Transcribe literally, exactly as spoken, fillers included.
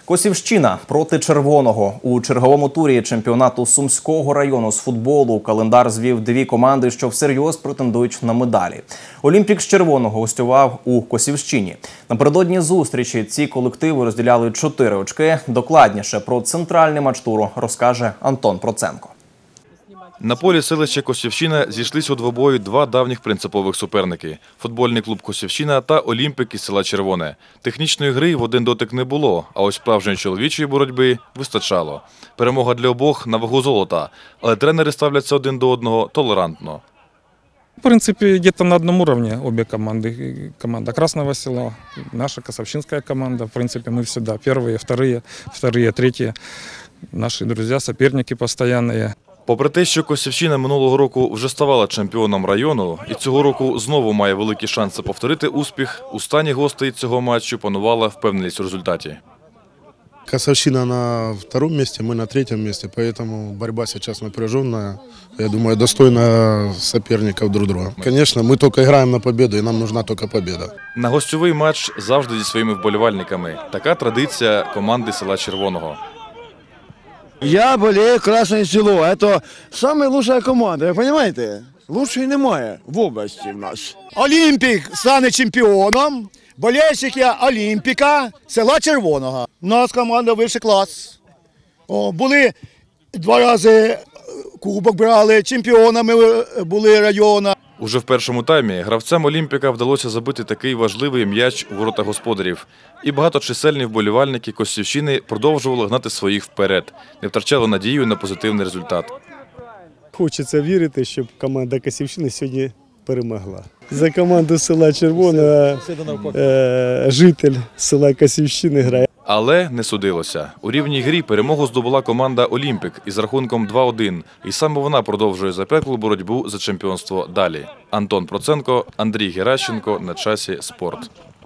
Косівщина проти червоного. У черговому турі чемпіонату Сумського району з футболу календар звів дві команди, що всерйоз претендують на медалі. Олімпік з червоного гостював у Косівщині. Напередодні зустрічі ці колективи розділяли чотири очки. Докладніше про центральний матч туру розкаже Антон Проценко. На полі селища Косівщина зійшлись у двобої два давніх принципових суперники – футбольний клуб «Косівщина» та «Олімпік» із села Червоне. Технічної гри в один дотик не було, а ось справжньої чоловічої боротьби вистачало. Перемога для обох на вагу золота, але тренери ставляться один до одного толерантно. В принципе, где-то на одном уровне обе команды. Команда Красного Села, наша Косовщинская команда. В принципе, мы всегда первые, вторые, вторые, третьи. Наши друзья, соперники постоянные. Попри те, що Косівщина минулого року вже ставала чемпіоном району і цього року знову має великі шанси повторити успіх, у стані гостей цього матчу панувала впевненість у результаті. Косовщина на втором месте, мы на третьем месте, поэтому борьба сейчас напряженная. Я думаю, достойна соперников друг друга. Конечно, мы только играем на победу, и нам нужна только победа. На гостьовий матч завжди зі своїми вболівальниками. Така традиція команди села Червоного. Я болею Красное Село. Это самая лучшая команда, вы понимаете? Лучшей немає в області в нас. Олімпік стане чемпіоном. Болельщик я Олімпіка, села Червоного. У нас команда вищий клас. О, були два рази кубок брали, чемпіонами були району. Уже в першому таймі гравцям «Олімпіка» вдалося забити такий важливий м'яч у ворота господарів. І багаточисельні вболівальники Косівщини продовжували гнати своїх вперед, не втрачали надію на позитивний результат. Хочеться вірити, щоб команда Косівщини сьогодні перемогла. За команду села Червона е, житель села Косівщини грає. Але не судилося. У рівній грі перемогу здобула команда «Олімпік» із рахунком два один. І саме вона продовжує запеклу боротьбу за чемпіонство далі. Антон Проценко, Андрій Геращенко. На часі спорт.